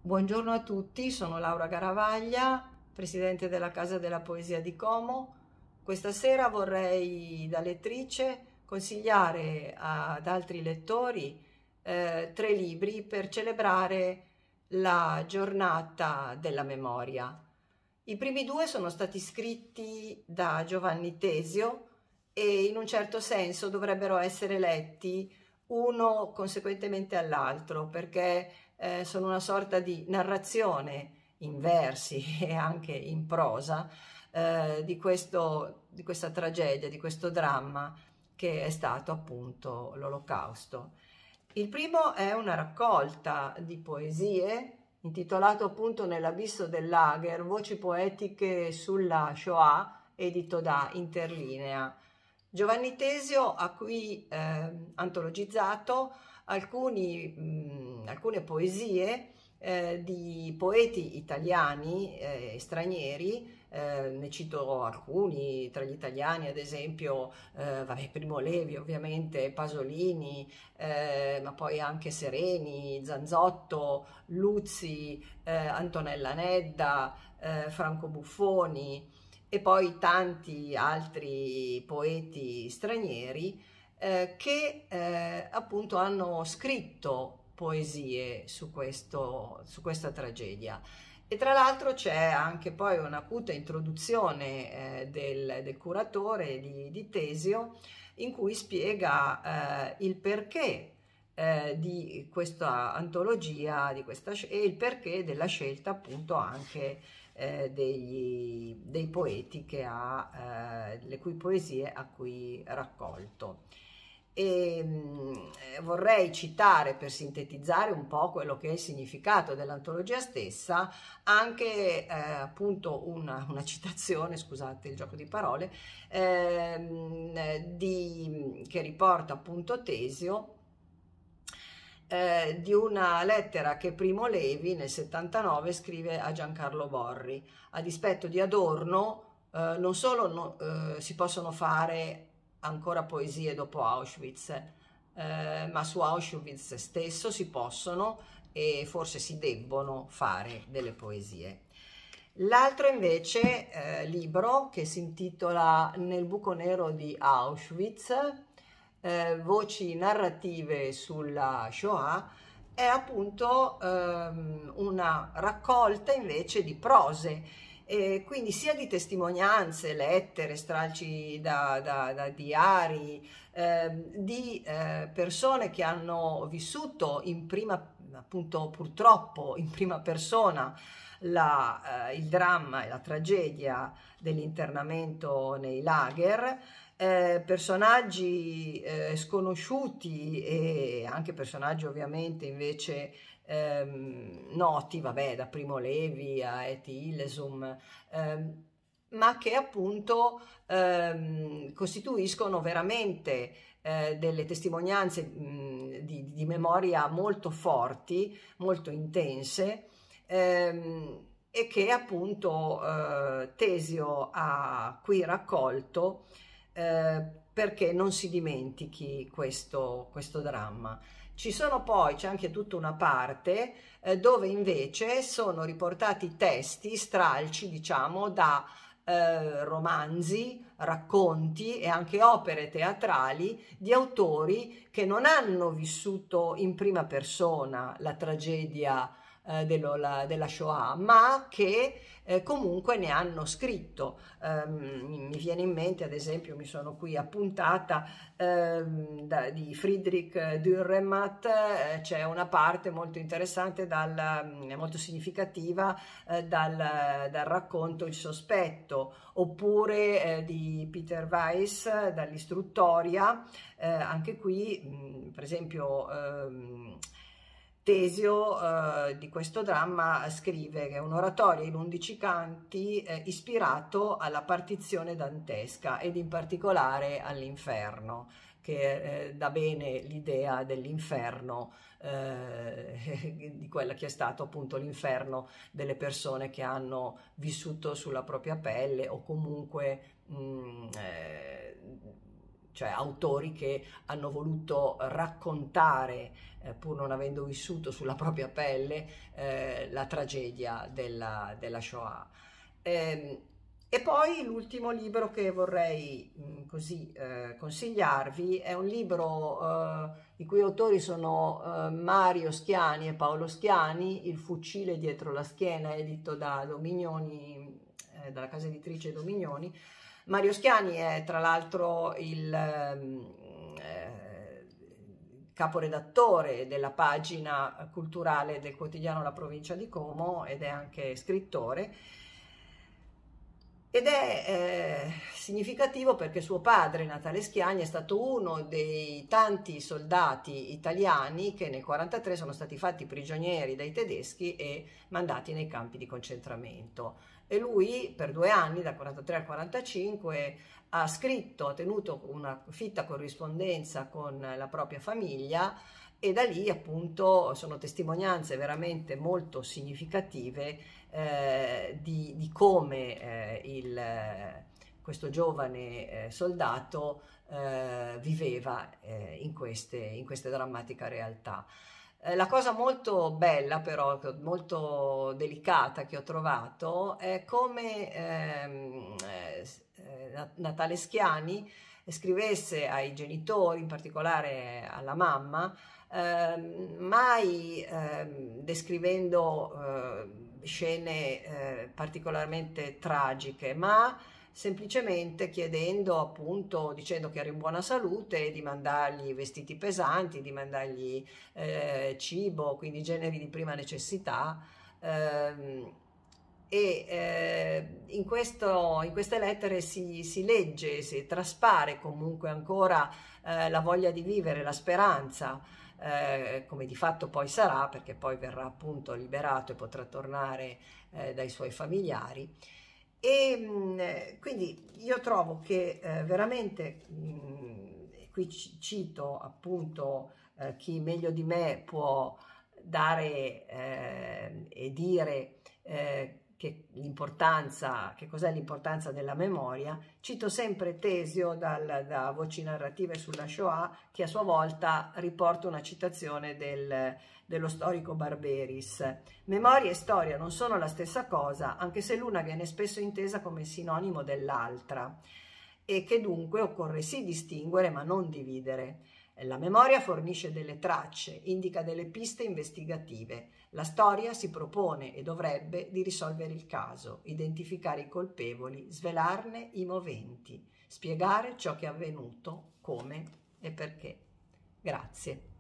Buongiorno a tutti, sono Laura Garavaglia, presidente della Casa della Poesia di Como. Questa sera vorrei, da lettrice, consigliare ad altri lettori tre libri per celebrare la giornata della memoria. I primi due sono stati scritti da Giovanni Tesio e in un certo senso dovrebbero essere letti uno conseguentemente all'altro, perché sono una sorta di narrazione in versi e anche in prosa di questa tragedia, di questo dramma che è stato appunto l'Olocausto. Il primo è una raccolta di poesie intitolato appunto Nell'abisso del lager, voci poetiche sulla Shoah, edito da Interlinea. Giovanni Tesio ha qui antologizzato alcune poesie di poeti italiani e stranieri. Ne cito alcuni tra gli italiani, ad esempio Primo Levi, ovviamente, Pasolini, ma poi anche Sereni, Zanzotto, Luzzi, Antonella Nedda, Franco Buffoni e poi tanti altri poeti stranieri che appunto hanno scritto poesie su questa tragedia. E tra l'altro c'è anche poi un'acuta introduzione del curatore di Tesio, in cui spiega il perché di questa antologia, e il perché della scelta appunto anche dei poeti le cui poesie ha qui raccolto. Vorrei citare, per sintetizzare un po' quello che è il significato dell'antologia stessa, anche appunto una citazione, scusate il gioco di parole, che riporta appunto Tesio, di una lettera che Primo Levi nel 79 scrive a Giancarlo Borri. A dispetto di Adorno, non solo si possono fare ancora poesie dopo Auschwitz, ma su Auschwitz stesso si possono e forse si debbono fare delle poesie. L'altro invece libro, che si intitola Nel buco nero di Auschwitz, voci narrative sulla Shoah, è appunto una raccolta invece di prose, quindi sia di testimonianze, lettere, stralci da diari, di persone che hanno vissuto appunto purtroppo in prima persona il dramma e la tragedia dell'internamento nei lager, personaggi sconosciuti e anche personaggi ovviamente invece noti, vabbè, da Primo Levi a Etty Hillesum, ma che appunto costituiscono veramente delle testimonianze di memoria molto forti, molto intense, e che appunto Tesio ha qui raccolto perché non si dimentichi questo dramma. C'è anche tutta una parte dove invece sono riportati testi, stralci, diciamo, da romanzi, racconti e anche opere teatrali di autori che non hanno vissuto in prima persona la tragedia della Shoah, ma che comunque ne hanno scritto. Mi viene in mente, ad esempio, mi sono qui appuntata di Friedrich Dürrenmatt, c'è una parte molto interessante, molto significativa, dal racconto Il sospetto, oppure di Peter Weiss dall'Istruttoria. Anche qui, per esempio, Tesio di questo dramma scrive che è un'oratoria in 11 canti ispirato alla partizione dantesca ed in particolare all'inferno, che dà bene l'idea dell'inferno, di quella che è stato appunto l'inferno delle persone che hanno vissuto sulla propria pelle o comunque cioè autori che hanno voluto raccontare, pur non avendo vissuto sulla propria pelle, la tragedia della Shoah. E poi l'ultimo libro che vorrei consigliarvi è un libro i cui autori sono Mario Schiani e Paolo Schiani, Il fucile dietro la schiena, edito da Dominioni, dalla casa editrice Dominioni. Mario Schiani è tra l'altro il caporedattore della pagina culturale del quotidiano La Provincia di Como ed è anche scrittore. Ed è significativo perché suo padre, Natale Schiani, è stato uno dei tanti soldati italiani che nel 1943 sono stati fatti prigionieri dai tedeschi e mandati nei campi di concentramento. E lui per 2 anni, dal 1943 al 1945, ha scritto, ha tenuto una fitta corrispondenza con la propria famiglia, e da lì appunto sono testimonianze veramente molto significative di come questo giovane soldato viveva in queste drammatiche realtà. La cosa molto bella però, molto delicata che ho trovato è come Natale Schiani scrivesse ai genitori, in particolare alla mamma, mai descrivendo scene particolarmente tragiche, ma semplicemente chiedendo, appunto, dicendo che era in buona salute, di mandargli vestiti pesanti, di mandargli cibo, quindi generi di prima necessità. In queste lettere si legge, si traspare comunque ancora la voglia di vivere, la speranza, come di fatto poi sarà, perché poi verrà appunto liberato e potrà tornare dai suoi familiari. E quindi io trovo che veramente, qui cito appunto chi meglio di me può dare e dire che cos'è l'importanza della memoria. Cito sempre Tesio da Voci narrative sulla Shoah, che a sua volta riporta una citazione dello storico Barberis. Memoria e storia non sono la stessa cosa, anche se l'una viene spesso intesa come sinonimo dell'altra, e che dunque occorre sì distinguere ma non dividere. La memoria fornisce delle tracce, indica delle piste investigative. La storia si propone e dovrebbe di risolvere il caso, identificare i colpevoli, svelarne i moventi, spiegare ciò che è avvenuto, come e perché. Grazie.